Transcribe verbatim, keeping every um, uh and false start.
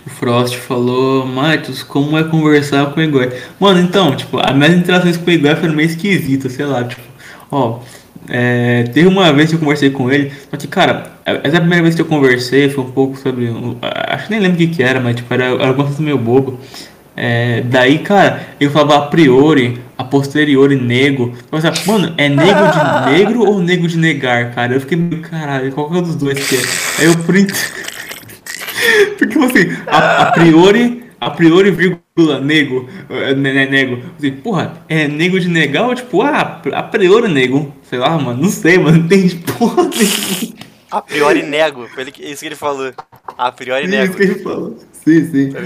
O Frost falou, Matos, como é conversar com o Igor? Mano, então, tipo, as minhas interações com o Igor foram meio esquisitas, sei lá, tipo, ó, é, teve uma vez que eu conversei com ele, só que, cara, essa é a primeira vez que eu conversei, foi um pouco sobre, um, acho que nem lembro o que que era, mas, tipo, era, era alguma coisa meio bobo. É, daí, cara, eu falava a priori, a posteriori, nego. Eu pensava, mano, é nego de negro ou nego de negar, cara? Eu fiquei meio, caralho, qual que é dos dois que é? Aí eu print. Porque, tipo assim, a, a priori, a priori, vírgula, nego, é, né, né, nego. Assim, porra, é nego de negar ou tipo, ah, a priori nego? Sei lá, mano, não sei, mano, não tem porra nenhuma. A priori nego. Foi ele que- isso que ele falou. A priori Sim, isso nego. que ele falou. Sim, sim.